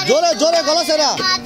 জোরে জোরে গলা সেরা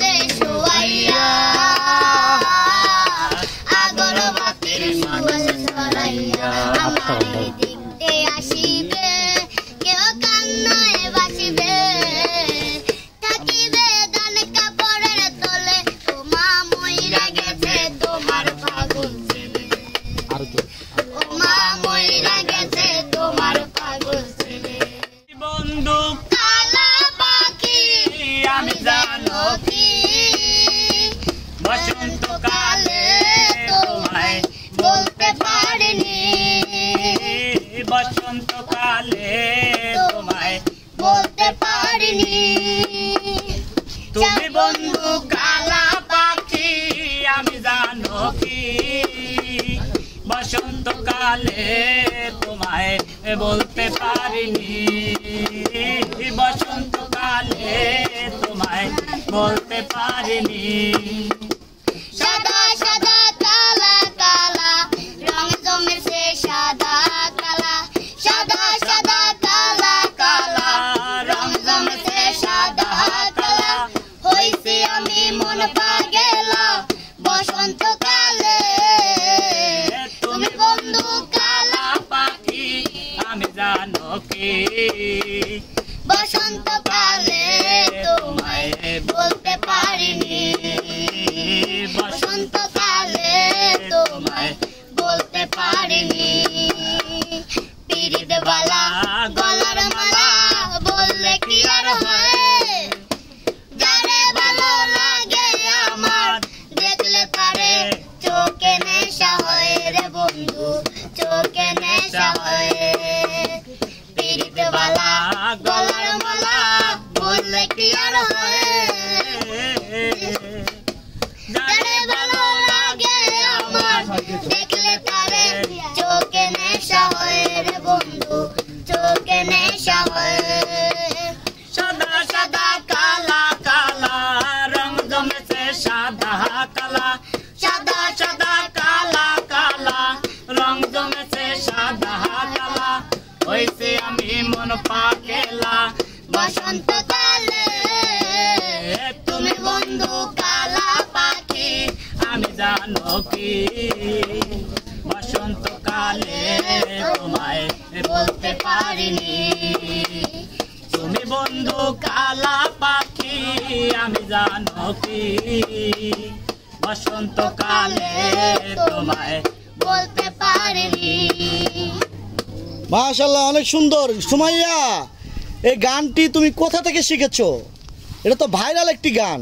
বসন্তকালে তোমায় বলতে পারিনি তুমি বন্ধু কালা পাখি আমি জানো কি বসন্তকালে তোমায় বলতে পারিনি বসন্তকালে তোমায় বলতে পারিনি সাদা সাদা কালা কালা রং জমেছে সাদা কালা সাদা সাদা কালা কালা রং জমেছে সাদা কালা হইছে আমি মন পাগেলা বসন্তকালে তুমি বন্ধু কালা পাখি আমি জানো কি বসন্তকালে তোমায় বলতে পারিনি বসন্তকালে তোমায় বলতে পারিনি পিরিত বালা গলার মালা বললে কি আর হয় যারে ভালো লাগে আমার দেখলে তারে চোখে নেশা হয় রে বন্ধু চোখে নেশা হয় পিরিত বালা গলার মালা বললে কি আর হয় যারে ভালো লাগে আমার দেখলে তারে চোখে নেশা হয় রে বন্ধু চোখে নেশা হয় সাদা সাদা কালা কালা রং জমেছে সাদা কালা সাদা সাদা কালা কালা রং জমেছে সাদা কালা হইছে আমি মন পাগেলা বসন্তকালে তুমি বন্ধু কালা পাখি আমি জানো কি বসন্তকালে তোমায় বলতে পারিনি তুমি বন্ধু কালা পাখি আমি জানো কি বসন্তকালে তোমায় বলতে পারিনি মাশাআল্লাহ অনেক সুন্দর সুমাইয়া এই গানটি তুমি কোথা থেকে শিখেছো এটা তো ভাইরাল একটি গান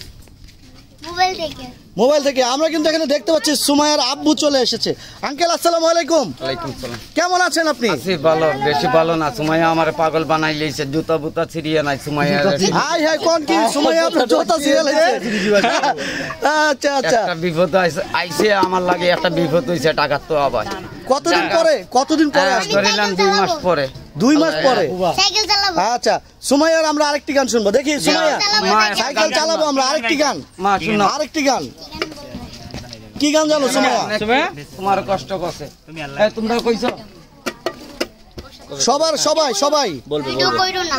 মোবাইল থেকে আমরা কিন্তু এখানে দেখতে পাচ্ছি সুমাইয়ার আব্বু চলে এসেছে আঙ্কেল আসসালামু আলাইকুম ওয়ালাইকুম সালাম কেমন আছেন আপনি আছি ভালো বেশি ভালো না সুমাইয়া আমারে পাগল বানাই লইছে জুতা বুতা ছিড়িয়ে নাই সুমাইয়া হাই হাই কোন কি সুমাইয়া আপনার জুতা ছিড়ে লইছে আচ্ছা আচ্ছা একটা বিপদ আইছে আমার লাগে একটা বিপদ হইছে টাকা তো আবার কতদিন পরে করিলাম 2 মাস পরে 2 মাস পরে সাইকেল চালাবো আচ্ছা সুমাইয়ার আমরা আরেকটি গান শুনবো দেখি সুমাইয়া সাইকেল চালাবো আমরা আরেকটি গান মা শুনো আরেকটি গান কি গান জানো সুমাইয়া তোমার কষ্ট করছে এই তোমরা কইছো সবাই বলবে ভিডিও কইরো না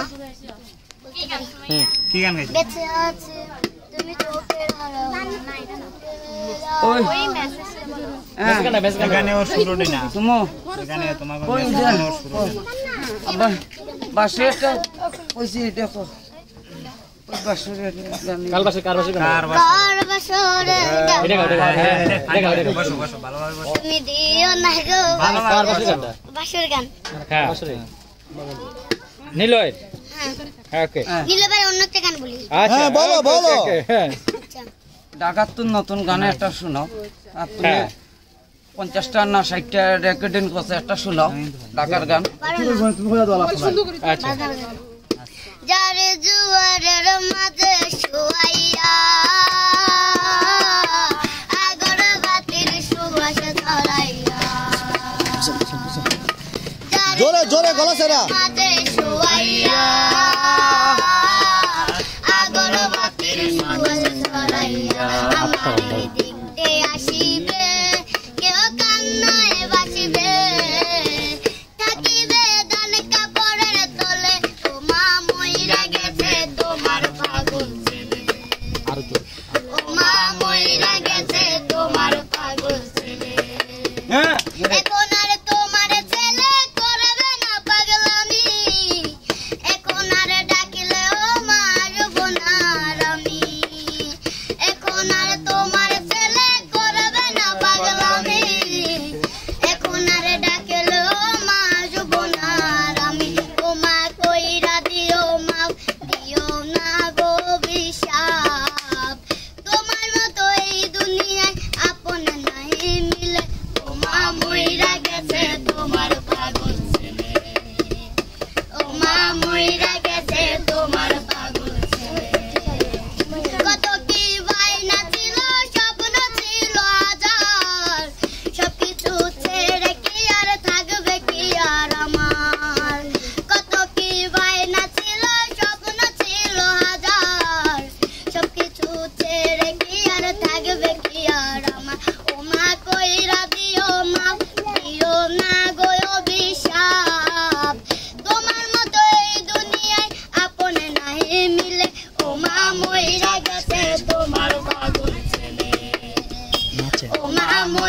কি গান গাইছো বেঁচে আছে তুমি চোখের হারাও ওই ওই মেসেজ গানে ওর শুরুটি না তুমি গানে তোমার কই গানে যা ওর শুরুটি আবার বাসেটা কইছি দেখো ওই বাসের কাল বাসে কার বাসে কার কার বছরে এটা বসো বসো ভালোভাবে বসো তুমি দিও না গো কার বাসে গানটা বাসুর গান হ্যাঁ নিলয় হ্যাঁ ওকে নিলে ভাই অন্য একটা গান বলি আচ্ছা হ্যাঁ বলো হ্যাঁ ঢাকার নতুন গানে একটা শোনাও আর তুমি 50টা না 60টা রেকর্ডিং করছে একটা শোনাও ঢাকার গান আচ্ছা যারে জুয়ারের মাঝে শুয়াইয়া আগরবাতির সুবাস ধরাইয়া জোরে জোরে গলা সেরা মাঝে শুয়াইয়া আগরবাতির সুবাস ধরাইয়া আমার দেখতে আসিবে কেউ কান্নায় বাসিবে থাকিবে দান কাপড়ের তলে তোমা মইরা গেছে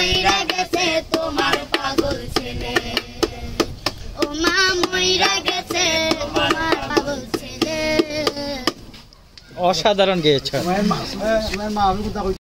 মইরা গেছে তোমার পাগল ছেলে ও মা মইরা গেছে তোমার পাগল ছেলে অসাধারণ গেয়েছ।